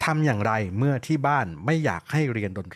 ทำอย่างไรเมื่อที่บ้านไม่อยากให้เรียนดนตรี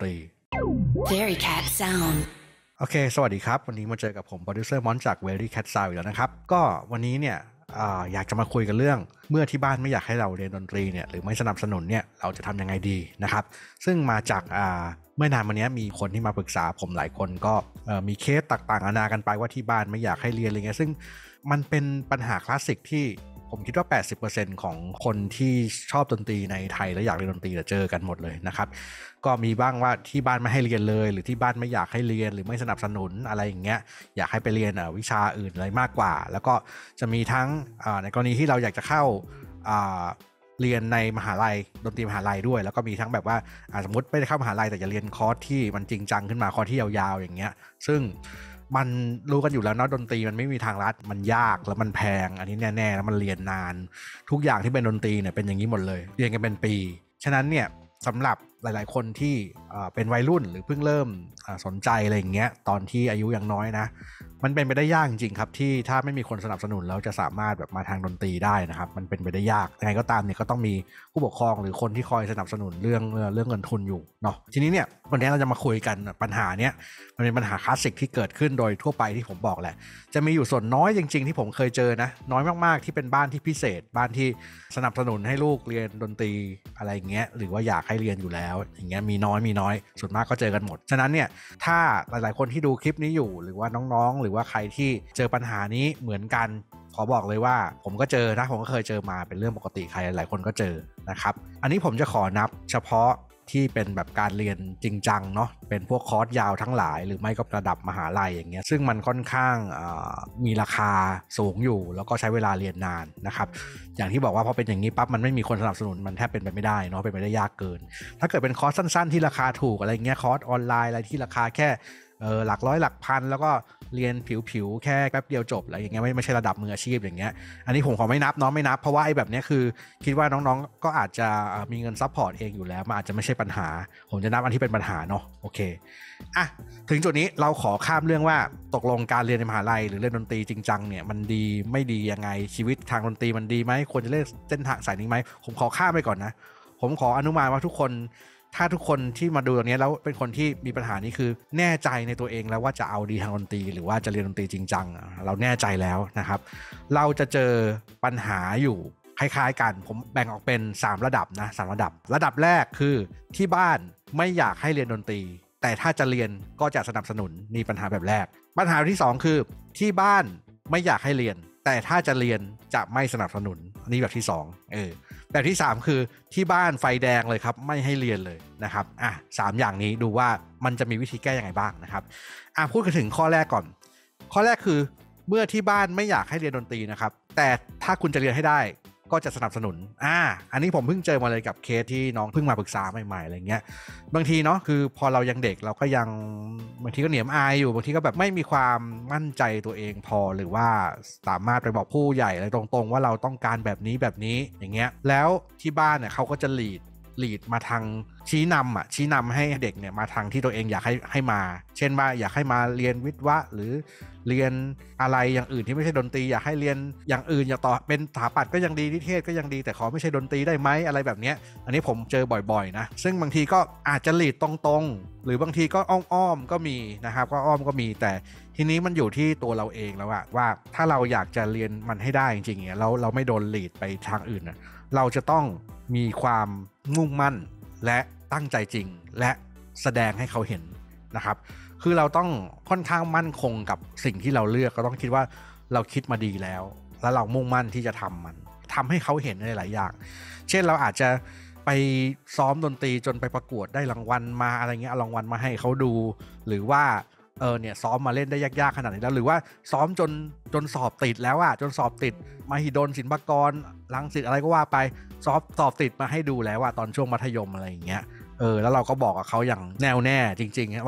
Very Cat Sound โอเคสวัสดีครับวันนี้มาเจอกับผมโปรดิวเซอร์มอนจาก Very Cat Sound อีกแล้วนะครับก็วันนี้เนี่ยอยากจะมาคุยกันเรื่องเมื่อที่บ้านไม่อยากให้เราเรียนดนตรีเนี่ยหรือไม่สนับสนุนเนี่ยเราจะทำยังไงดีนะครับซึ่งมาจากเมื่อนานมานี้มีคนที่มาปรึกษาผมหลายคนก็มีเคสต่างๆนานากันไปว่าที่บ้านไม่อยากให้เรียนอะไรเงี้ยซึ่งมันเป็นปัญหาคลาสสิกที่ผมคิดว่า 80% ของคนที่ชอบดนตรีในไทยและอยากเรียนดนตรีจะเจอกันหมดเลยนะครับก็มีบ้างว่าที่บ้านไม่ให้เรียนเลยหรือที่บ้านไม่อยากให้เรียนหรือไม่สนับสนุนอะไรอย่างเงี้ยอยากให้ไปเรียนวิชาอื่นอะไรมากกว่าแล้วก็จะมีทั้งในกรณีที่เราอยากจะเข้าเรียนในมหาลัยดนตรีมหาลัยด้วยแล้วก็มีทั้งแบบว่าสมมติไม่ได้เข้ามหาลัยแต่จะเรียนคอร์สที่มันจริงจังขึ้นมาคอร์สที่ยาวๆอย่างเงี้ยซึ่งมันรู้กันอยู่แล้วนะดนตรีมันไม่มีทางลัดมันยากแล้วมันแพงอันนี้แน่ๆแล้วมันเรียนนานทุกอย่างที่เป็นดนตรีเนี่ยเป็นอย่างนี้หมดเลยเรียนกันเป็นปีฉะนั้นเนี่ยสำหรับหลายๆคนที่เป็นวัยรุ่นหรือเพิ่งเริ่มสนใจอะไรอย่างเงี้ยตอนที่อายุยังน้อยนะมันเป็นไปได้ยากจริงๆครับที่ถ้าไม่มีคนสนับสนุนแล้วจะสามารถแบบมาทางดนตรีได้นะครับมันเป็นไปได้ยากยังไงก็ตามเนี่ยก็ต้องมีผู้ปกครองหรือคนที่คอยสนับสนุนเรื่องเงินทุนอยู่เนาะทีนี้เนี่ยวันนี้เราจะมาคุยกันปัญหาเนี้ยมันเป็นปัญหาคลาสสิกที่เกิดขึ้นโดยทั่วไปที่ผมบอกแหละจะมีอยู่ส่วนน้อยจริงๆที่ผมเคยเจอนะน้อยมากๆที่เป็นบ้านที่พิเศษบ้านที่สนับสนุนให้ลูกเรียนดนตรีอะไรอย่างเงี้ยหรือว่าอยากให้เรียนอยู่แล้วอย่างเงี้ยมีน้อยส่วนมากก็เจอกันหมดฉะนั้นเนี่ยถ้าหลายๆคนที่ดูคลิปนี้อยู่หรือว่าน้องๆหรือว่าใครที่เจอปัญหานี้เหมือนกันขอบอกเลยว่าผมก็เจอนะผมก็เคยเจอมาเป็นเรื่องปกติใครหลายคนก็เจอนะครับอันนี้ผมจะขอนับเฉพาะที่เป็นแบบการเรียนจริงจังเนาะเป็นพวกคอร์สยาวทั้งหลายหรือไม่ก็ระดับมหาลัยอย่างเงี้ยซึ่งมันค่อนข้างมีราคาสูงอยู่แล้วก็ใช้เวลาเรียนนานนะครับอย่างที่บอกว่าพอเป็นอย่างนี้ปั๊บมันไม่มีคนสนับสนุนมันแทบเป็นไปไม่ได้เนาะเป็นไปได้ยากเกินถ้าเกิดเป็นคอร์สสั้นๆที่ราคาถูกอะไรเงี้ยคอร์สออนไลน์อะไรที่ราคาแค่หลักร้อยหลักพันแล้วก็เรียนผิวๆแค่แป๊บเดียวจบอะไรอย่างเงี้ยไม่ใช่ระดับมืออาชีพอย่างเงี้ยอันนี้ผมขอไม่นับเนาะไม่นับเพราะว่าไอ้แบบนี้คือคิดว่าน้องๆก็อาจจะมีเงินซัพพอร์ตเองอยู่แล้วมันอาจจะไม่ใช่ปัญหาผมจะนับอันที่เป็นปัญหาเนาะโอเคอ่ะถึงจุดนี้เราขอข้ามเรื่องว่าตกลงการเรียนในมหาลัยหรือเล่นดนตรีจริงจังเนี่ยมันดีไม่ดียังไงชีวิตทางดนตรีมันดีไหมควรจะเล่นเส้นทางสายนี้ไหมผมขอข้ามไปก่อนนะผมขออนุมานว่าทุกคนถ้าทุกคนที่มาดูตรงนี้แล้วเป็นคนที่มีปัญหานี้คือแน่ใจในตัวเองแล้วว่าจะเอาดีทางดนตรีหรือว่าจะเรียนดนตรีจริงจังเราแน่ใจแล้วนะครับเราจะเจอปัญหาอยู่คล้ายๆกันผมแบ่งออกเป็น3ระดับนะ3ระดับแรกคือที่บ้านไม่อยากให้เรียนดนตรีแต่ถ้าจะเรียนก็จะสนับสนุนนี่ปัญหาแบบแรกปัญหาที่2คือที่บ้านไม่อยากให้เรียนแต่ถ้าจะเรียนจะไม่สนับสนุนนี่แบบที่2แบบที่3คือที่บ้านไฟแดงเลยครับไม่ให้เรียนเลยนะครับ3อย่างนี้ดูว่ามันจะมีวิธีแก้ยังไงบ้างนะครับพูดกันถึงข้อแรกก่อนข้อแรกคือเมื่อที่บ้านไม่อยากให้เรียนดนตรีนะครับแต่ถ้าคุณจะเรียนให้ได้ก็จะสนับสนุนอันนี้ผมเพิ่งเจอมาเลยกับเคสที่น้องเพิ่งมาปรึกษาใหม่ๆอะไรเงี้ยบางทีเนาะคือพอเรายังเด็กเราก็ยังบางทีก็เหนียมอายอยู่บางทีก็แบบไม่มีความมั่นใจตัวเองพอหรือว่าสามารถไปบอกผู้ใหญ่อะไรตรงๆว่าเราต้องการแบบนี้อย่างเงี้ยแล้วที่บ้านเนี่ยเขาก็จะลีดมาทางชี้นำให้เด็กเนี่ยมาทางที่ตัวเองอยากให้มาเช่นว่าอยากให้มาเรียนวิทย์วะหรือเรียนอะไรอย่างอื่นที่ไม่ใช่ดนตรีอยากให้เรียนอย่างอื่นอย่างต่อเป็นสถาปัตย์ก็ยังดีนิเทศก็ยังดีแต่ขอไม่ใช่ดนตรีได้ไหมอะไรแบบนี้อันนี้ผมเจอบ่อยๆนะซึ่งบางทีก็อาจจะลีดตรงๆหรือบางทีก็อ้อมก็มีนะครับก็อ้อมก็มีแต่ทีนี้มันอยู่ที่ตัวเราเองแล้วว่าถ้าเราอยากจะเรียนมันให้ได้จริงๆเนี่ยเราไม่โดนลีดไปทางอื่นนะเราจะต้องมีความมุ่งมั่นและตั้งใจจริงและแสดงให้เขาเห็นนะครับคือเราต้องค่อนข้างมั่นคงกับสิ่งที่เราเลือกก็ต้องคิดว่าเราคิดมาดีแล้วเรามุ่งมั่นที่จะทำให้เขาเห็นในหลายอย่างเช่นเราอาจจะไปซ้อมดนตรีจนไปประกวดได้รางวัลมาอะไรเงี้ยเอารางวัลมาให้เขาดูหรือว่าเนี่ยซ้อมมาเล่นได้ยากๆขนาดนี้แล้วหรือว่าซ้อมจนสอบติดแล้วจนสอบติดมหิดลศิลปากรรังสิตอะไรก็ว่าไปสอบติดมาให้ดูแล้วตอนช่วงมัธยมอะไรอย่างเงี้ยแล้วเราก็บอกกับเขาอย่างแน่วแน่จริงๆว่า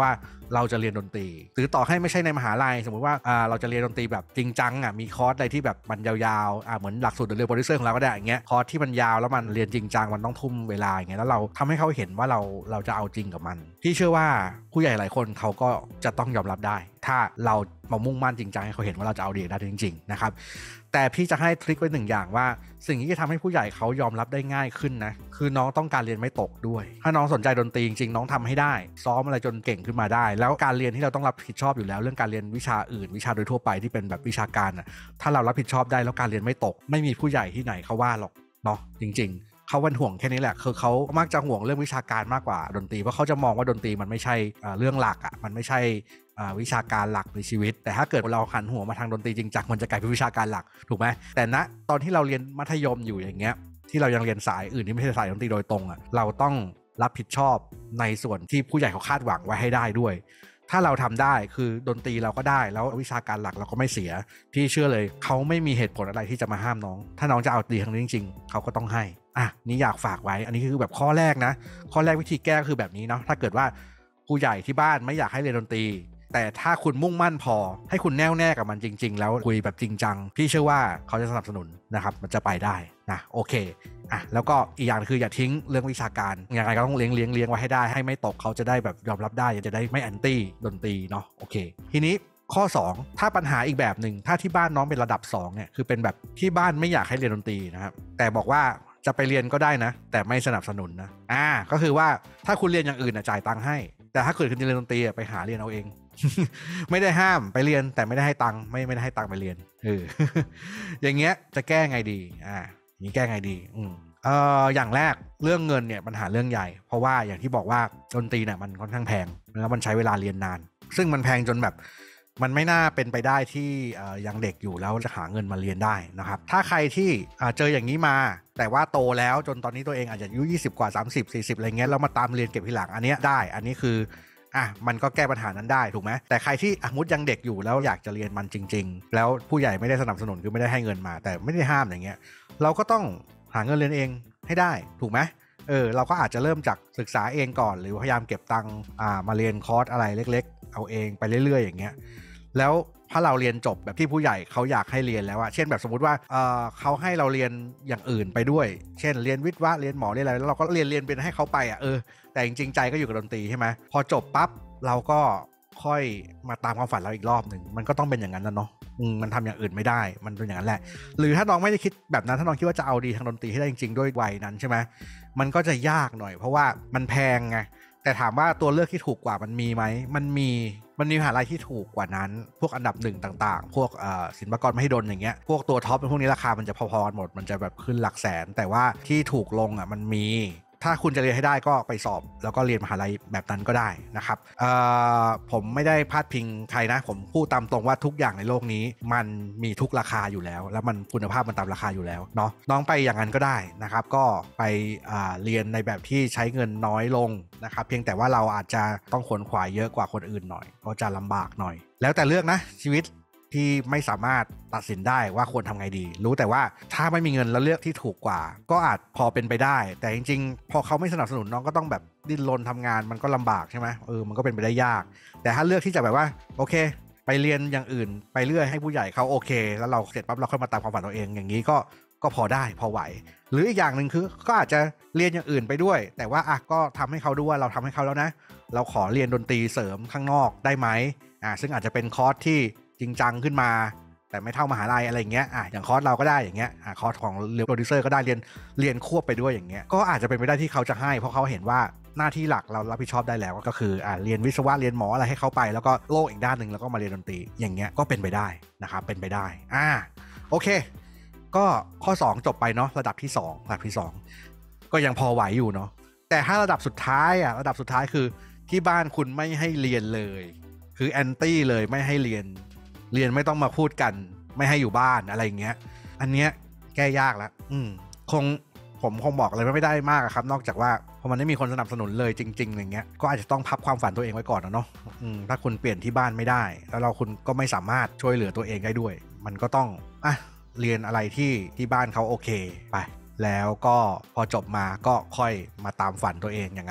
เราจะเรียนดนตรีหรือต่อให้ไม่ใช่ในมหาลัยสมมุติว่าเราจะเรียนดนตรีแบบจริงจังมีคอร์สอะไรที่แบบมันยาวๆเหมือนหลักสูตรเรียนโปรดิวเซอร์ของเราก็ได้อย่างเงี้ยคอร์สที่มันยาวแล้วมันเรียนจริงจังมันต้องทุ่มเวลาอย่างเงี้ยแล้วเราทำให้เขาเห็นว่าเราจะเอาจริงกับมันที่เชื่อว่าผู้ใหญ่หลายคนเขาก็จะต้องยอมรับได้ถ้าเรามามุ่งมั่นจริงจังให้เขาเห็นว่าเราจะเอาดีได้จริงๆนะครับแต่พี่จะให้ทริคไว้หนึ่งอย่างว่าสิ่งที่จะทำให้ผู้ใหญ่เขายอมรับได้ง่ายขึ้นนะคือน้องต้องการเรียนไม่ตกด้วยถ้าน้องสนใจดนตรีจริงๆน้องทำให้ได้ซ้อมอะไรจนเก่งขึ้นมาได้แล้วการเรียนที่เราต้องรับผิดชอบอยู่แล้วเรื่องการเรียนวิชาอื่นวิชาโดยทั่วไปที่เป็นแบบวิชาการถ้าเรารับผิดชอบได้แล้วการเรียนไม่ตกไม่มีผู้ใหญ่ที่ไหนเขาว่าหรอกเนาะจริงๆเขาเป็นห่วงแค่นี้แหละคือเขามักจะห่วงเรื่องวิชาการมากกว่าดนตรีเพราะเขาจะมองว่าดนตรีมันไม่ใช่เรื่องหลักมันไม่ใช่วิชาการหลักในชีวิตแต่ถ้าเกิดเราหันหัวมาทางดนตรีจริงจังมันจะกลายเป็นวิชาการหลักถูกไหมแต่ณตอนที่เราเรียนมัธยมอยู่อย่างเงี้ยที่เรายังเรียนสายอื่นที่ไม่ใช่สายดนตรีโดยตรงเราต้องรับผิดชอบในส่วนที่ผู้ใหญ่เขาคาดหวังไว้ให้ได้ด้วยถ้าเราทำได้คือดนตรีเราก็ได้แล้ววิชาการหลักเราก็ไม่เสียพี่เชื่อเลยเขาไม่มีเหตุผลอะไรที่จะมาห้ามน้องถ้าน้องจะเอาดีทางนี้จริงๆเขาก็ต้องให้นี่อยากฝากไว้อันนี้คือแบบข้อแรกนะข้อแรกวิธีแก้คือแบบนี้เนาะถ้าเกิดว่าผู้ใหญ่ที่บ้านไม่อยากให้เรียนดนตรีแต่ถ้าคุณมุ่งมั่นพอให้คุณแน่วแน่กับมันจริงๆแล้วคุยแบบจริงจังพี่เชื่อว่าเขาจะสนับสนุนนะครับมันจะไปได้นะโอเคแล้วก็อีกอย่างคืออย่าทิ้งเรื่องวิชาการอย่างไรก็ต้องเลี้ยงไว้ให้ได้ให้ไม่ตกเขาจะได้แบบยอมรับได้จะได้ไม่แอนตี้ดนตรีเนาะโอเคทีนี้ข้อ2ถ้าปัญหาอีกแบบหนึ่งถ้าที่บ้านน้องเป็นระดับ2เนี่ยคือเป็นแบบที่บ้านไม่อยากให้เรียนดนตรีนะครับแต่บอกว่าจะไปเรียนก็ได้นะแต่ไม่สนับสนุนนะก็คือว่าถ้าคุณเรียนอย่างอื่นจ่ายตังค์ให้แต่ถ้าเกิดคุณจะเรียนดนตรีไปหาเรียนเอาเอง ไม่ได้ห้ามไปเรียนแต่ไม่ได้ให้ตังค์ไม่ได้ให้ตังค์ไปเรียนอย่างเงี้ยจะแก้ไงดีนี่แก้ไงดีอย่างแรกเรื่องเงินเนี่ยปัญหาเรื่องใหญ่เพราะว่าอย่างที่บอกว่าดนตรีเนี่ยมันค่อนข้างแพงแล้วมันใช้เวลาเรียนนานซึ่งมันแพงจนแบบมันไม่น่าเป็นไปได้ที่ยังเด็กอยู่แล้วจะหาเงินมาเรียนได้นะครับถ้าใครที่เจออย่างนี้มาแต่ว่าโตแล้วจนตอนนี้ตัวเองอาจจะอายุ20กว่า30 40อะไรเงี้ยแล้วมาตามเรียนเก็บทีหลังอันนี้ได้อันนี้คือมันก็แก้ปัญหานั้นได้ถูกไหมแต่ใครที่มุดยังเด็กอยู่แล้วอยากจะเรียนมันจริงๆแล้วผู้ใหญ่ไม่ได้สนับสนุนคือไม่ได้ให้เงินมาแต่ไม่ได้ห้ามอย่างเงี้ยเราก็ต้องหาเงินเรียนเองให้ได้ถูกไหมเราก็อาจจะเริ่มจากศึกษาเองก่อนหรือพยายามเก็บตังค์มาเรียนคอร์สอะไรเล็กๆเอาเองไปเรื่อยๆอย่างเงี้ยแล้วถ้าเราเรียนจบแบบที่ผู้ใหญ่เขาอยากให้เรียนแล้วเช่นแบบสมมติว่าเขาให้เราเรียนอย่างอื่นไปด้วยเช่นเรียนวิทย์วะเรียนหมอเรียนอะไรแล้วเราก็เรียนเป็นให้เขาไปแต่จริงๆใจก็อยู่กับดนตรีใช่ไหมพอจบปั๊บเราก็ค่อยมาตามความฝันเราอีกรอบหนึ่งมันก็ต้องเป็นอย่างนั้นนะเนาะมันทำอย่างอื่นไม่ได้มันเป็นอย่างนั้นแหละหรือถ้าน้องไม่ได้คิดแบบนั้นถ้าน้องคิดว่าจะเอาดีทางดนตรีให้ได้จริงๆด้วยวัยนั้นใช่ไหมมันก็จะยากหน่อยเพราะว่ามันแพงไงแต่ถามว่าตัวเลือกที่ถูกกว่ามันมีไหมมันมีมหาลัยที่ถูกกว่านั้นพวกอันดับ1ต่างๆพวกศิลปากรมหิดลอย่างเงี้ยพวกตัวท็อปพวกนี้ราคามันจะพอๆกันหมดมันจะแบบขึ้นหลักแสนแต่ว่าที่ถูกลงมันมีถ้าคุณจะเรียนให้ได้ก็ไปสอบแล้วก็เรียนมหาลัยแบบนั้นก็ได้นะครับผมไม่ได้พาดพิงใครนะผมพูดตามตรงว่าทุกอย่างในโลกนี้มันมีทุกราคาอยู่แล้วแล้วมันคุณภาพมันตามราคาอยู่แล้วเนาะน้องไปอย่างนั้นก็ได้นะครับก็ไปเรียนในแบบที่ใช้เงินน้อยลงนะครับเพียงแต่ว่าเราอาจจะต้องขวนขวายเยอะกว่าคนอื่นหน่อยก็จะลำบากหน่อยแล้วแต่เลือกนะชีวิตที่ไม่สามารถตัดสินได้ว่าควรทำไงดีรู้แต่ว่าถ้าไม่มีเงินแล้วเลือกที่ถูกกว่าก็อาจพอเป็นไปได้แต่จริงๆพอเขาไม่สนับสนุนน้องก็ต้องแบบดิ้นรนทำงานมันก็ลำบากใช่ไหมมันก็เป็นไปได้ยากแต่ถ้าเลือกที่จะแบบว่าโอเคไปเรียนอย่างอื่นไปเรื่อยให้ผู้ใหญ่เขาโอเคแล้วเราเสร็จปั๊บเราค่อยมาตามความฝันตัวเองอย่างนี้ก็พอได้พอไหวหรืออีกอย่างหนึ่งคือก็อาจจะเรียนอย่างอื่นไปด้วยแต่ว่าก็ทำให้เขาดูว่าเราทำให้เขาแล้วนะเราขอเรียนดนตรีเสริมข้างนอกได้ไหมซึ่งอาจจะเป็นคอร์สที่จริงจังขึ้นมาแต่ไม่เท่ามหาลัยอะไรอย่างเงี้ยอย่างคอร์สเราก็ได้อย่างเงี้ยคอร์สของเรียนโปรดิวเซอร์ก็ได้เรียนควบไปด้วยอย่างเงี้ยก็อาจจะเป็นไปได้ที่เขาจะให้เพราะเขาเห็นว่าหน้าที่หลักเรารับผิดชอบได้แล้วก็คือเรียนวิศวะเรียนหมออะไรให้เขาไปแล้วก็โลกอีกด้านนึงแล้วก็มาเรียนดนตรีอย่างเงี้ยก็เป็นไปได้นะครับเป็นไปได้โอเคก็ข้อ2จบไปเนาะระดับที่2ก็ยังพอไหวอยู่เนาะแต่ถ้าระดับสุดท้ายคือที่บ้านคุณไม่ให้เรียนเลยคือแอนตี้เลยไม่ให้เรียนไม่ต้องมาพูดกันไม่ให้อยู่บ้านอะไรอย่างเงี้ยอันเนี้ยแก้ยากแล้วผมคงบอกอะไรไม่ได้มากครับนอกจากว่าพอมันไม่มีคนสนับสนุนเลยจริงๆอย่างเงี้ยก็อาจจะต้องพับความฝันตัวเองไว้ก่อนนะเนาะถ้าคุณเปลี่ยนที่บ้านไม่ได้แล้วคุณก็ไม่สามารถช่วยเหลือตัวเองได้ด้วยมันก็ต้องเรียนอะไรที่บ้านเขาโอเคไปแล้วก็พอจบมาก็ค่อยมาตามฝันตัวเองอย่างนั้นน่ะ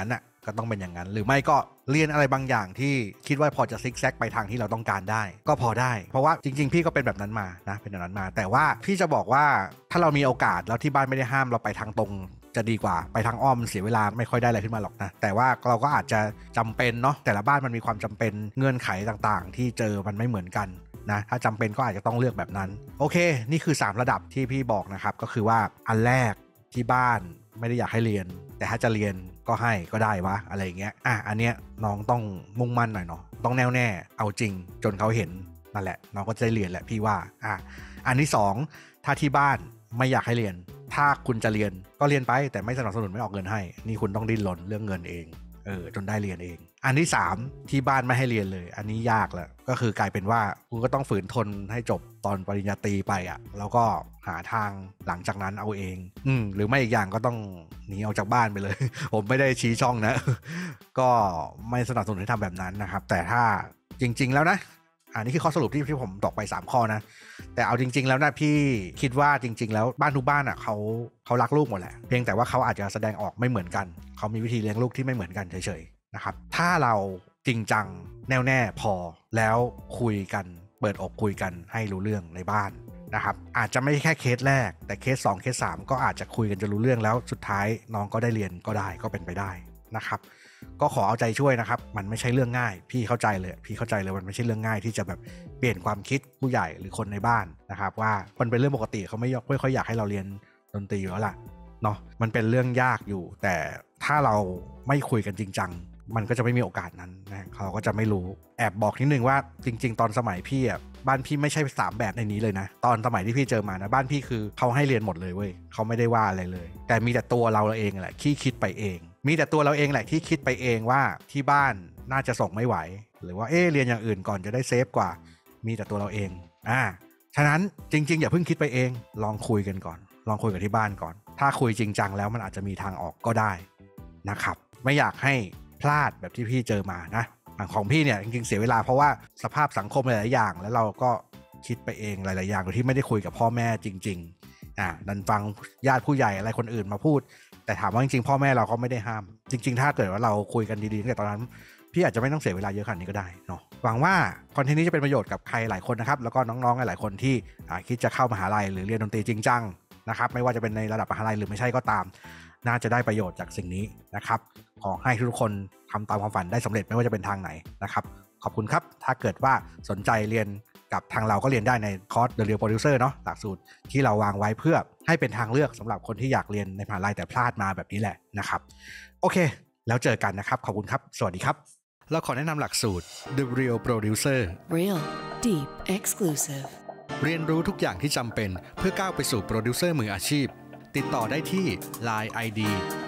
ก็ต้องเป็นอย่างนั้นหรือไม่ก็เรียนอะไรบางอย่างที่คิดว่าพอจะซิกแซกไปทางที่เราต้องการได้ก็พอได้เพราะว่าจริงๆพี่ก็เป็นแบบนั้นมานะเป็นแบบนั้นมาแต่ว่าพี่จะบอกว่าถ้าเรามีโอกาสแล้วที่บ้านไม่ได้ห้ามเราไปทางตรงจะดีกว่าไปทางอ้อมเสียเวลาไม่ค่อยได้อะไรขึ้นมาหรอกนะแต่ว่าเราก็อาจจะจำเป็นเนาะแต่ละบ้านมันมีความจำเป็นเงื่อนไขต่างๆที่เจอมันไม่เหมือนกันนะถ้าจำเป็นก็อาจจะต้องเลือกแบบนั้นโอเคนี่คือ3ระดับที่พี่บอกนะครับก็คือว่าอันแรกที่บ้านไม่ได้อยากให้เรียนแต่ถ้าจะเรียนก็ให้ก็ได้วะอะไรอย่างเงี้ยอันเนี้ยน้องต้องมุ่งมั่นหน่อยเนาะต้องแน่วแน่เอาจริงจนเขาเห็นนั่นแหละน้องก็จะได้เรียนแหละพี่ว่าอันที่2ถ้าที่บ้านไม่อยากให้เรียนถ้าคุณจะเรียนก็เรียนไปแต่ไม่สนับสนุนไม่ออกเงินให้นี่คุณต้องดิ้นรนเรื่องเงินเองจนได้เรียนเองอันที่3ที่บ้านไม่ให้เรียนเลยอันนี้ยากแล้วก็คือกลายเป็นว่าคุณก็ต้องฝืนทนให้จบตอนปริญญาตรีไปแล้วก็หาทางหลังจากนั้นเอาเองหรือไม่อีกอย่างก็ต้องหนีออกจากบ้านไปเลย ผมไม่ได้ชี้ช่องนะ ก็ไม่สนับสนุนให้ทำแบบนั้นนะครับแต่ถ้าจริงๆแล้วนะอันนี้คือข้อสรุปที่ผมบอกไป3ข้อนะแต่เอาจริงๆแล้วนะพี่คิดว่าจริงๆแล้วบ้านทุกบ้านเขารักลูกหมดแหละเพียงแต่ว่าเขาอาจจะแสดงออกไม่เหมือนกันเขามีวิธีเลี้ยงลูกที่ไม่เหมือนกันเฉยๆนะครับถ้าเราจริงจังแน่วแน่พอแล้วคุยกันเปิดอกคุยกันให้รู้เรื่องในบ้านนะครับอาจจะไม่แค่เคสแรกแต่เคส2เคส3ก็อาจจะคุยกันจะรู้เรื่องแล้วสุดท้ายน้องก็ได้เรียนก็ได้ก็เป็นไปได้นะครับก็ขอเอาใจช่วยนะครับมันไม่ใช่เรื่องง่ายพี่เข้าใจเลยมันไม่ใช่เรื่องง่ายที่จะแบบเปลี่ยนความคิดผู้ใหญ่หรือคนในบ้านนะครับว่ามันเป็นเรื่องปกติเขาไม่ค่อยอยากให้เราเรียนดนตรีอยู่แล้วล่ะเนาะมันเป็นเรื่องยากอยู่แต่ถ้าเราไม่คุยกันจริงจังมันก็จะไม่มีโอกาสนั้นนะเขาก็จะไม่รู้แอบบอกนิดนึงว่าจริงๆตอนสมัยพี่บ้านพี่ไม่ใช่3แบบในนี้เลยนะตอนสมัยที่พี่เจอมานะบ้านพี่คือเขาให้เรียนหมดเลยเว้ยเขาไม่ได้ว่าอะไรเลยแต่มีแต่ตัวเราเองแหละที่คิดไปเองมีแต่ตัวเราเองแหละที่คิดไปเองว่าที่บ้านน่าจะส่งไม่ไหวหรือว่าเรียนอย่างอื่นก่อนจะได้เซฟกว่ามีแต่ตัวเราเองฉะนั้นจริงๆอย่าเพิ่งคิดไปเองลองคุยกันก่อนลองคุยกับที่บ้านก่อนถ้าคุยจริงจังแล้วมันอาจจะมีทางออกก็ได้นะครับไม่อยากให้พลาดแบบที่พี่เจอมานะของพี่เนี่ยจริงๆเสียเวลาเพราะว่าสภาพสังคมหลายๆอย่างแล้วเราก็คิดไปเองหลายๆอย่างโดยที่ไม่ได้คุยกับพ่อแม่จริงๆดันฟังญาติผู้ใหญ่อะไรคนอื่นมาพูดแต่ถามว่าจริงๆพ่อแม่เราก็ไม่ได้ห้ามจริงๆถ้าเกิดว่าเราคุยกันดีๆตั้งแต่ตอนนั้นพี่อาจจะไม่ต้องเสียเวลาเยอะขนาดนี้ก็ได้เนาะหวังว่าคอนเทนต์นี้จะเป็นประโยชน์กับใครหลายคนนะครับแล้วก็น้องๆหลายคนที่คิดจะเข้ามหาลัยหรือเรียนดนตรีจริงจังนะครับไม่ว่าจะเป็นในระดับมหาลัยหรือไม่ใช่ก็ตามน่าจะได้ประโยชน์จากสิ่งนี้นะครับขอให้ทุกคนทำตามความฝันได้สำเร็จไม่ว่าจะเป็นทางไหนนะครับขอบคุณครับถ้าเกิดว่าสนใจเรียนกับทางเราก็เรียนได้ในคอร์ส The Real Producer เนาะหลักสูตรที่เราวางไว้เพื่อให้เป็นทางเลือกสำหรับคนที่อยากเรียนในมหาลัยแต่พลาดมาแบบนี้แหละนะครับโอเคแล้วเจอกันนะครับขอบคุณครับสวัสดีครับเราขอแนะนำหลักสูตร The Real Producer Real, deep, exclusive. เรียนรู้ทุกอย่างที่จำเป็นเพื่อก้าวไปสู่โปรดิวเซอร์มืออาชีพติดต่อได้ที่ Line ID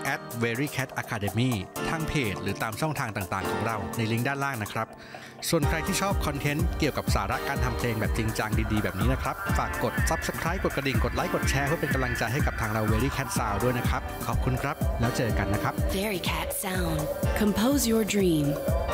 @verycatacademy ทางเพจหรือตามช่องทางต่างๆของเราในลิงก์ด้านล่างนะครับส่วนใครที่ชอบคอนเทนต์เกี่ยวกับสาระการทำเพลงแบบจริงจังดีๆแบบนี้นะครับฝากกด Subscribe กดกระดิ่งกดไลค์กดแชร์เพื่อเป็นกำลังใจให้กับทางเรา Very Cat Sound ด้วยนะครับขอบคุณครับแล้วเจอกันนะครับ Very Cat Sound. Compose your dream.